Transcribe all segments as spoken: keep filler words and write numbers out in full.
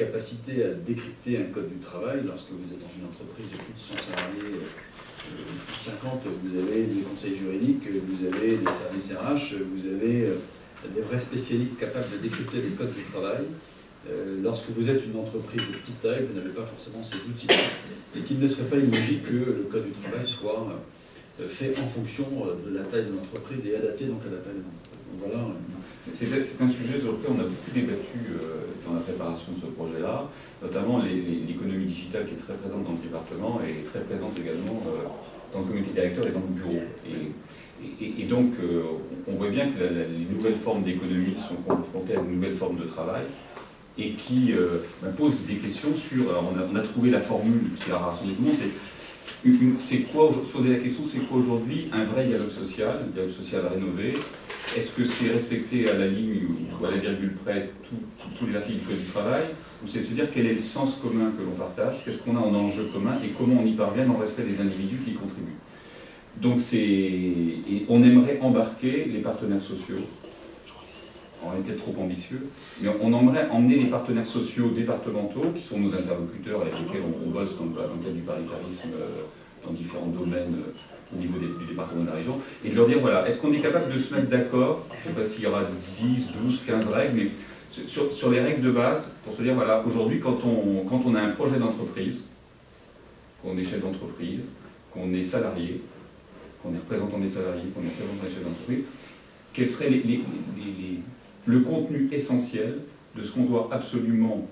capacité à décrypter un code du travail. Lorsque vous êtes dans une entreprise de plus de cent salariés, euh, plus de cinquante, vous avez des conseils juridiques, vous avez des services R H, vous avez euh, des vrais spécialistes capables de décrypter les codes du travail. Euh, lorsque vous êtes une entreprise de petite taille, vous n'avez pas forcément ces outils-là, et qu'il ne serait pas illogique que le code du travail soit euh, fait en fonction de la taille de l'entreprise et adapté donc à la taille de l'entreprise. Donc voilà. C'est un sujet sur lequel on a beaucoup débattu euh, dans la préparation de ce projet-là, notamment l'économie digitale qui est très présente dans le département et très présente également euh, dans le comité directeur et dans le bureau. Et, et, et donc, euh, on voit bien que la, la, les nouvelles formes d'économie sont confrontées à de nouvelles formes de travail et qui euh, bah, posent des questions sur... Alors on, a, on a trouvé la formule qui a rassemblé tout le monde, c'est quoi, se poser la question, c'est quoi aujourd'hui un vrai dialogue social, un dialogue social rénové? Est-ce que c'est respecter à la ligne ou à la virgule près tous les articles du Code du travail, ou c'est de se dire quel est le sens commun que l'on partage, qu'est-ce qu'on a en enjeu commun et comment on y parvient dans le respect des individus qui y contribuent. Donc c'est... Et on aimerait embarquer les partenaires sociaux. On est peut-être trop ambitieux, mais on aimerait emmener les partenaires sociaux départementaux, qui sont nos interlocuteurs avec lesquels on, on bosse dans le, dans le cadre du paritarisme euh, dans différents domaines euh, au niveau des, du département de la région, et de leur dire, voilà, est-ce qu'on est capable de se mettre d'accord, je ne sais pas s'il y aura dix, douze, quinze règles, mais sur, sur les règles de base, pour se dire, voilà, aujourd'hui, quand on, quand on a un projet d'entreprise, qu'on est chef d'entreprise, qu'on est salarié, qu'on est représentant des salariés, qu'on est représentant des chefs d'entreprise, quels seraient les, les, les, les le contenu essentiel de ce qu'on doit absolument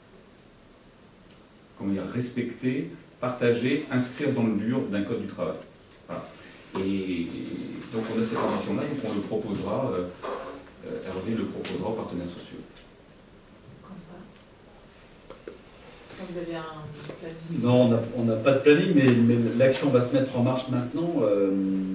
comment dire, respecter, partager, inscrire dans le dur d'un code du travail. Voilà. Et, et donc on a cette ambition-là, donc on le proposera, euh, Hervé le proposera aux partenaires sociaux. Comme ça. Quand vous avez un planning? Non, on n'a pas de planning, mais, mais l'action va se mettre en marche maintenant. Euh,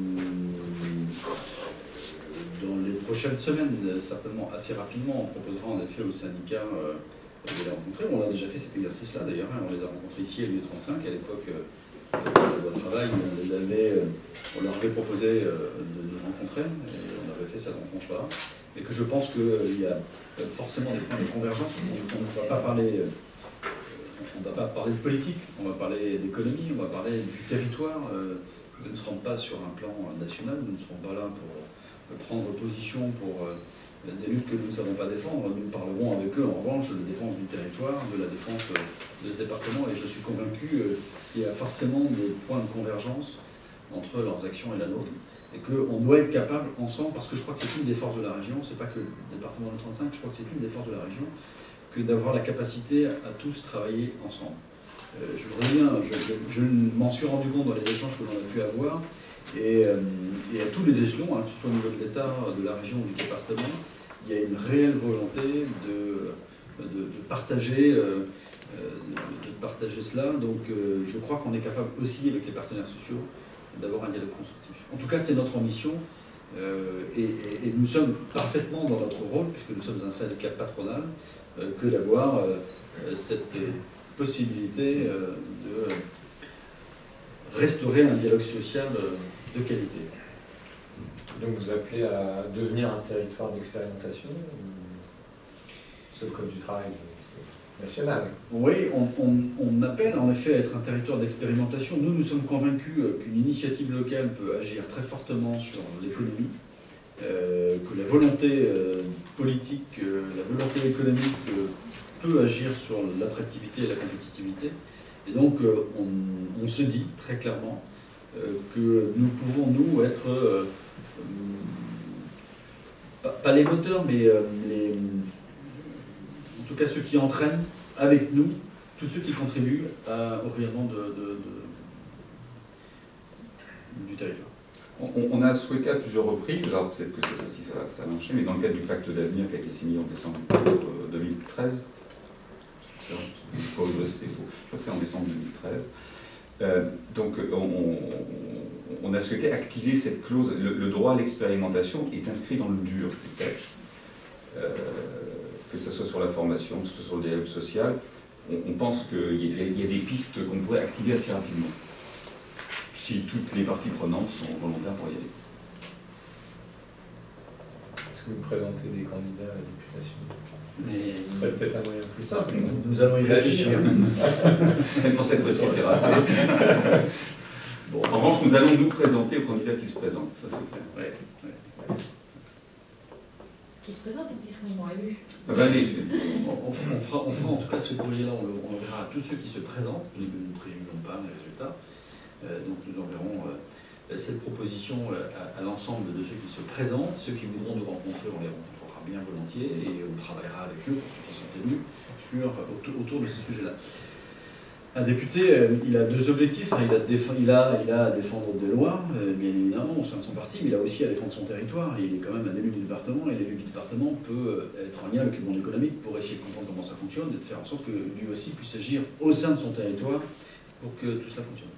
prochaines semaines, certainement assez rapidement, on proposera en effet aux syndicats euh, de les rencontrer. On a déjà fait cet exercice-là d'ailleurs, hein. On les a rencontrés ici à l'U trente-cinq, à l'époque euh, de la loi travail, on, les avait, euh, on leur avait proposé euh, de nous rencontrer, et on avait fait cette rencontre-là, et que je pense qu'il euh, y a forcément des points de convergence. On ne va pas parler, euh, on va pas parler de politique, on va parler d'économie, on va parler du territoire. Euh, nous ne serons pas sur un plan national, nous ne serons pas là pour prendre position pour euh, des luttes que nous ne savons pas défendre. Nous parlerons avec eux en revanche de défense du territoire, de la défense euh, de ce département, et je suis convaincu euh, qu'il y a forcément des points de convergence entre leurs actions et la nôtre, et qu'on doit être capable ensemble, parce que je crois que c'est une des forces de la région, c'est pas que le département de trente-cinq, je crois que c'est une des forces de la région, que d'avoir la capacité à, à tous travailler ensemble. Euh, je reviens, je, je, je m'en suis rendu compte dans les échanges que l'on a pu avoir, Et, euh, et à tous les échelons, hein, que ce soit au niveau de l'État, de la région ou du département, il y a une réelle volonté de, de, de, partager, euh, de partager cela. Donc euh, je crois qu'on est capable aussi, avec les partenaires sociaux, d'avoir un dialogue constructif. En tout cas, c'est notre ambition, euh, et, et, et nous sommes parfaitement dans notre rôle, puisque nous sommes un syndicat patronal, euh, que d'avoir euh, cette possibilité euh, de restaurer un dialogue social de qualité. Donc vous appelez à devenir un territoire d'expérimentation? C'est le Code du travail national. Oui, on, on, on appelle en effet à être un territoire d'expérimentation. Nous, nous sommes convaincus qu'une initiative locale peut agir très fortement sur l'économie, euh, que la volonté euh, politique, euh, la volonté économique euh, peut agir sur l'attractivité et la compétitivité. Et donc, euh, on, on se dit très clairement euh, que nous pouvons, nous, être, euh, euh, pas, pas les moteurs, mais euh, les, en tout cas ceux qui entraînent avec nous, tous ceux qui contribuent à, au rayonnement de, de, de, du territoire. On, on a souhaité à plusieurs reprises, alors peut-être que cette fois-ci ça, ça va marcher, mais dans le cadre du pacte d'avenir qui a été signé en décembre deux mille treize, c'est faux, je crois que c'est en décembre deux mille treize, euh, donc on, on, on a souhaité activer cette clause. Le, le droit à l'expérimentation est inscrit dans le dur du texte, euh, que ce soit sur la formation, que ce soit sur le dialogue social. On, on pense qu'il y, y a des pistes qu'on pourrait activer assez rapidement, si toutes les parties prenantes sont volontaires pour y aller. Est-ce que vous présentez des candidats à la députation? Mais Ce serait peut-être un moyen plus simple. nous allons y réfléchir. Même pour cette fois-ci, c'est raté. Bon, en revanche, nous allons nous présenter aux candidats qui se présentent, ça c'est clair. Ouais, ouais. Qui se présentent ou qui seront élus? Ah ben, les- On, on fera, on, fera, on fera en tout cas ce courrier-là, on, le- on l'enverra à tous ceux qui se présentent, parce que nous ne préjugeons pas les résultats. Euh, donc nous enverrons euh, cette proposition euh, à, à l'ensemble de ceux qui se présentent. Ceux qui voudront nous rencontrer, on les rencontrera bien volontiers et on travaillera avec eux, pour ceux qui sont tenus, sur, autour, autour de ces sujets-là. Un député, euh, il a deux objectifs. Hein. Il, a déf- il, a, il a à défendre des lois, euh, bien évidemment, au sein de son parti, mais il a aussi à défendre son territoire. Il est quand même un élu du département, et l'élu du département peut euh, être en lien avec le monde économique pour essayer de comprendre comment ça fonctionne et de faire en sorte que lui aussi puisse agir au sein de son territoire pour que tout cela fonctionne.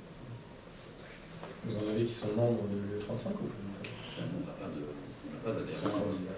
Vous en avez qui sont membres de l'U E trente-cinq ou pas? On n'a pas de- on n'a pas d'adhérents.